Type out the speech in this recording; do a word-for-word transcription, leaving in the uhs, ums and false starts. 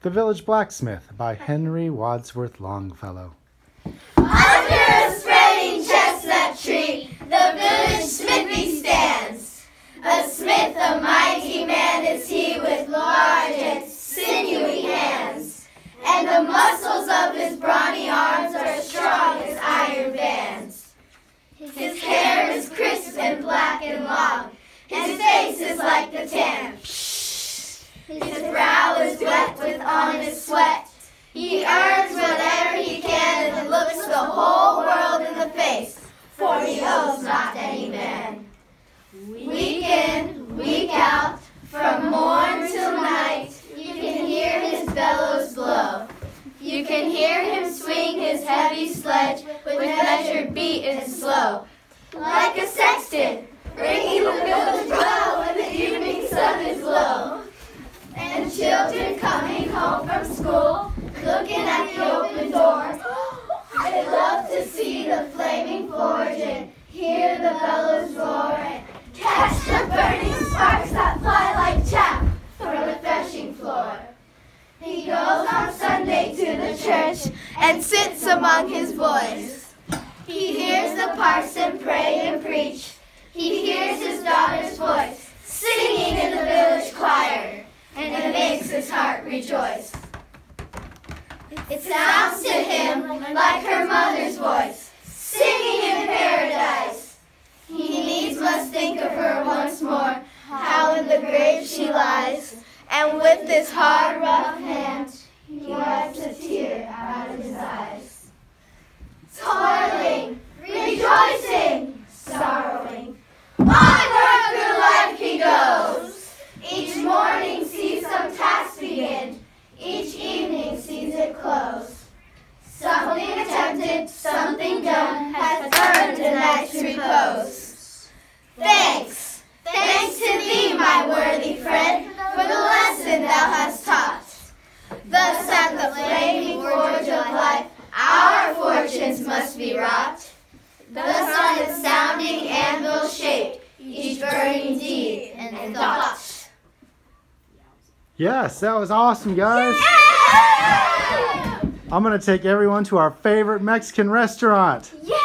The Village Blacksmith by Henry Wadsworth Longfellow. Under a spreading chestnut tree, the village smithy stands. A smith, a mighty man is he, with large and sinewy hands, and the muscles of his brawny arms are strong as iron bands. His hair is crisp and black and long, his face is like the tan. His brow is wet with honest sweat. He earns whatever he can and looks the whole world in the face, for he owes not any man. Week in, week out, from morn till night, you can hear his bellows blow. You can hear him swing his heavy sledge with measured beat and slow, like a sexton, ringing the village bell when the evening sun is low. And children coming home from school, looking at the open door, they love to see the flaming forge and hear the bellows roar and catch the burning sparks that fly like chaff from the threshing floor. He goes on Sunday to the church and sits among his boys. He hears the parson pray and preach. He hears his daughter's voice singing in the village choir, and it makes his heart rejoice. It sounds to him like her mother's voice, singing in paradise. He needs must think of her once more, how in the grave she lies, and with this hard, rough hand, he wipes a tear out of his eyes. Toiling, rejoicing, sorrowing, onward through life he goes. Each morning sees some task begin, each evening sees it close. Something attempted, something done, has earned a night's repose. Thanks, thanks to thee, my worthy friend, for the lesson thou hast taught. Thus at the flaming forge of life, our fortunes must be wrought. Thus on its sounding anvil shaped, each burning deed and thought. Yes, that was awesome, guys. Yeah! I'm going to take everyone to our favorite Mexican restaurant. Yeah!